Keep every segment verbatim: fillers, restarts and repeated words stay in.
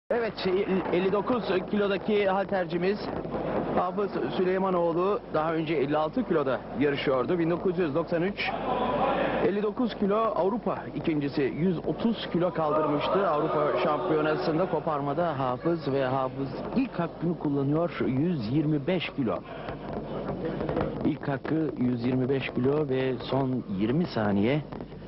Evet, elli dokuz kilodaki haltercimiz Hafız Süleymanoğlu daha önce elli altı kiloda yarışıyordu. bin dokuz yüz doksan üç elli dokuz kilo Avrupa ikincisi, yüz otuz kilo kaldırmıştı. Avrupa Şampiyonası'nda koparmada Hafız ve Hafız ilk hakkını kullanıyor, yüz yirmi beş kilo. İlk hakkı yüz yirmi beş kilo ve son yirmi saniye.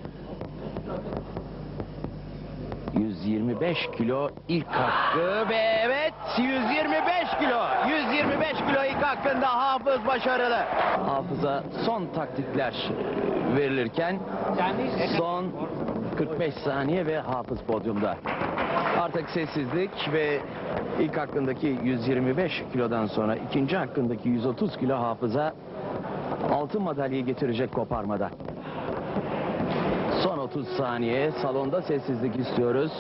yüz yirmi beş kilo ilk hakkı ve evet yüz yirmi beş kilo. yüz yirmi beş kilo ilk hakkında Hafız başarılı. Hafıza son taktikler verilirken son kırk beş saniye ve Hafız podyumda. Artık sessizlik ve ilk hakkındaki yüz yirmi beş kilodan sonra ikinci hakkındaki yüz otuz kilo Hafıza altın madalyayı getirecek koparmada. Son otuz saniye, salonda sessizlik istiyoruz.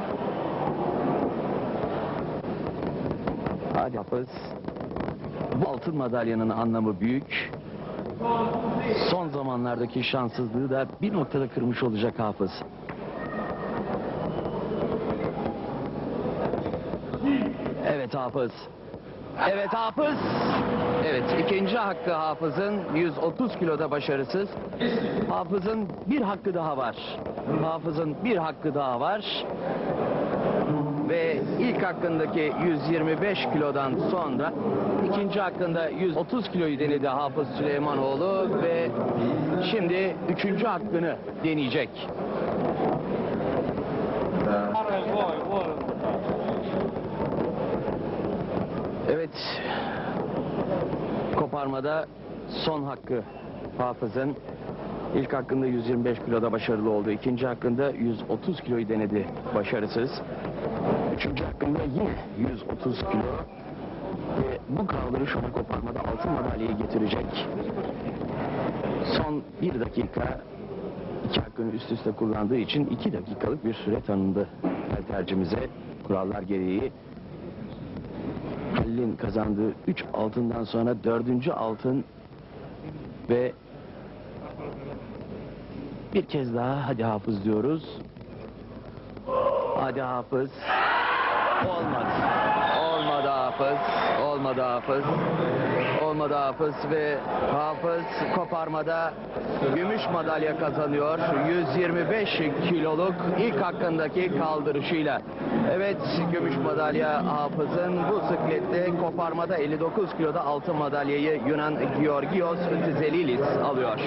Hadi Hafız. Bu altın madalyanın anlamı büyük. Son zamanlardaki şanssızlığı da bir noktada kırmış olacak Hafız. Evet Hafız. Evet Hafız. Evet, ikinci hakkı Hafız'ın, yüz otuz kiloda başarısız. Hafız'ın bir hakkı daha var. Hafız'ın bir hakkı daha var. Ve ilk hakkındaki yüz yirmi beş kilodan sonra ikinci hakkında yüz otuz kiloyu denedi Hafız Süleymanoğlu ve şimdi üçüncü hakkını deneyecek. Evet, koparmada son hakkı Hafız'ın. İlk hakkında yüz yirmi beş kiloda başarılı oldu. İkinci hakkında yüz otuz kiloyu denedi, başarısız. Üçüncü hakkında yine yüz otuz kilo. Ve bu kaldırış onu koparmada altın madalyayı getirecek. Son bir dakika iki hakkını üst üste kullandığı için iki dakikalık bir süre tanındı haltercimize. Kurallar gereği Halil'in kazandığı üç altından sonra dördüncü altın ve bir kez daha hadi Hafız diyoruz. Hadi Hafız. Olmadı. Olmadı Hafız. Olmadı Hafız. Olmadı Hafız ve Hafız koparmada gümüş madalya kazanıyor. yüz yirmi beş kiloluk ilk hakkındaki kaldırışıyla. Evet, gümüş madalya Hafız'ın, bu siklette koparmada elli dokuz kiloda altın madalyayı Yunan Georgios Tzelilis alıyor.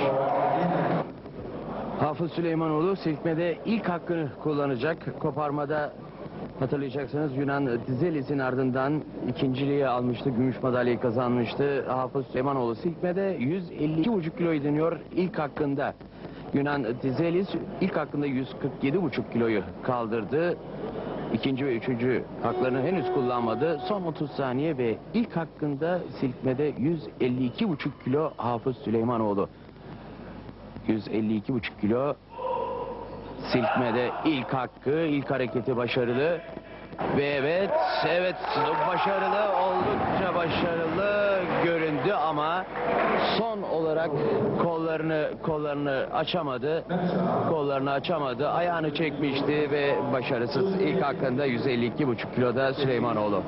Hafız Süleymanoğlu silkmede ilk hakkını kullanacak. Koparmada hatırlayacaksınız Yunan Tzelilis'in ardından ikinciliği almıştı. Gümüş madalyayı kazanmıştı. Hafız Süleymanoğlu silkmede yüz elli iki buçuk kiloyu deniyor ilk hakkında. Yunan Tzelis ilk hakkında yüz kırk yedi buçuk kiloyu kaldırdı. İkinci ve üçüncü haklarını henüz kullanmadı. Son otuz saniye ve ilk hakkında silkmede yüz elli iki buçuk kilo Hafız Süleymanoğlu. yüz elli iki buçuk kilo silkmede ilk hakkı, ilk hareketi başarılı. Ve evet, evet başarılı, oldukça başarılı göründü ama son olarak kollarını kollarını açamadı. Kollarını açamadı, ayağını çekmişti ve başarısız. İlk hakkında yüz elli iki buçuk kiloda Süleymanoğlu.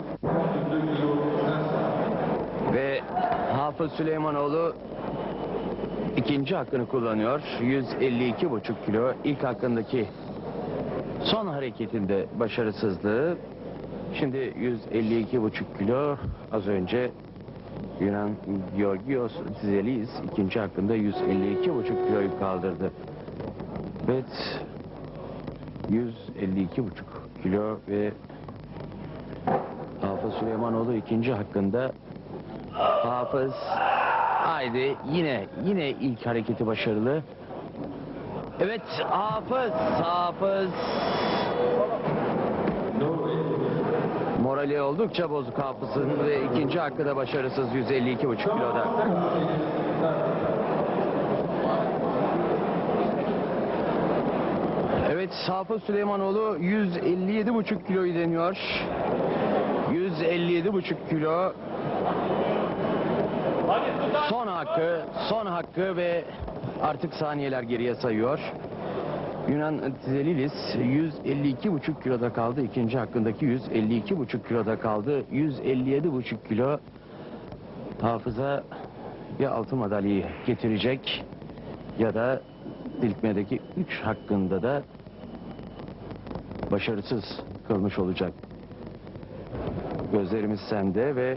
Ve Hafız Süleymanoğlu İkinci hakkını kullanıyor. yüz elli iki buçuk kilo ilk hakkındaki son hareketinde başarısızlığı. Şimdi yüz elli iki buçuk kilo az önce Yunan Georgios Tzelilis ikinci hakkında yüz elli iki buçuk kiloyu kaldırdı. Evet, yüz elli iki buçuk kilo ve Hafız Süleymanoğlu ikinci hakkında. Hafız, haydi yine yine ilk hareketi başarılı. Evet, Hafız, Hafız. Morali oldukça bozuk Hafız'ın ve ikinci hakkı da başarısız yüz elli iki buçuk kiloda. Evet, Hafız Süleymanoğlu yüz elli yedi buçuk kiloyu deniyor. yüz elli yedi buçuk kilo. Son hakkı, son hakkı ve artık saniyeler geriye sayıyor. Yunan Tizelilis yüz elli iki buçuk kiloda kaldı. İkinci hakkındaki yüz elli iki buçuk kiloda kaldı. yüz elli yedi buçuk kilo Hafız'a ya altın madalyayı getirecek ya da silkmedeki üç hakkında da başarısız kalmış olacak. Gözlerimiz sende ve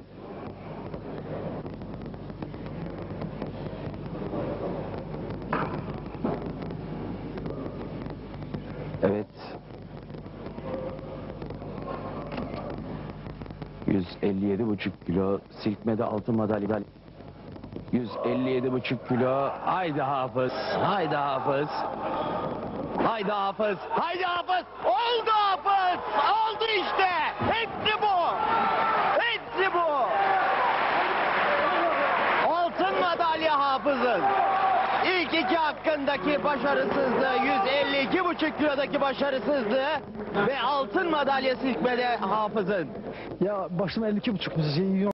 evet, yüz elli yedi buçuk kilo silkmede altın madalya. yüz elli yedi buçuk kilo. Haydi Hafız, haydi Hafız. Haydi Hafız, haydi Hafız. Oldu Hafız, oldu işte. Hepsi bu. Hepsi bu. Altın madalya Hafız'ın. İlk iki hakkındaki başarısızlığı, yüz elli iki buçuk kilodaki başarısızlığı ve altın madalya silkmede Hafız'ın. Ya başıma elli iki buçuk müziği